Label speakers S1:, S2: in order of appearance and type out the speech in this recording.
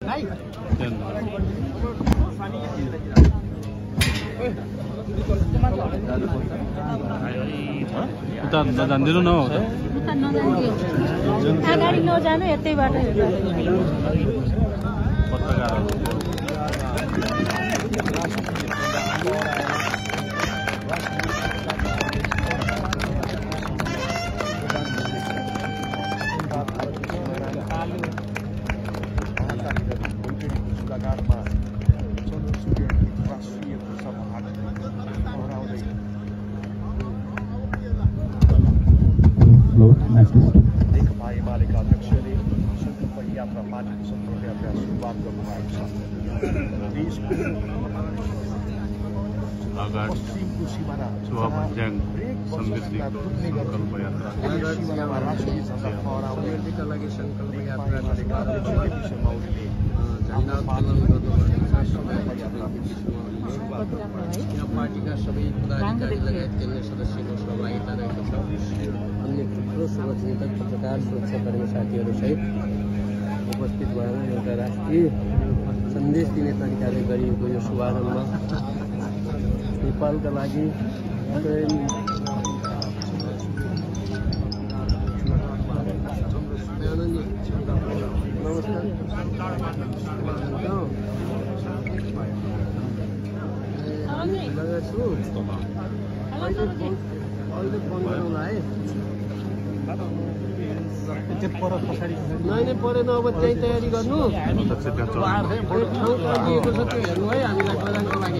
S1: उता नजान्दिनु न
S2: उता नजान्दियो अगाडि नजानु यतै बाटो
S3: पार्टीका सबै पदाधिकारी लगायत केन्द्रीय सदस्यको सहभागिता रहेको छ। अन्य थुप्रो शुभचिन्तक पत्रकार सुरक्षाकर्मी साथीहरू सहित उपस्थित भएर एउटा राष्ट्रिय सन्देश दिने तरिकाले गरिएको यो शुभारम्भ नेपालका लागि नहीं परेन अब त्यही तयारी गर्नु ठाउँ दिएको छ त्यो हेर्नु है हामीलाई प्रदानको लागि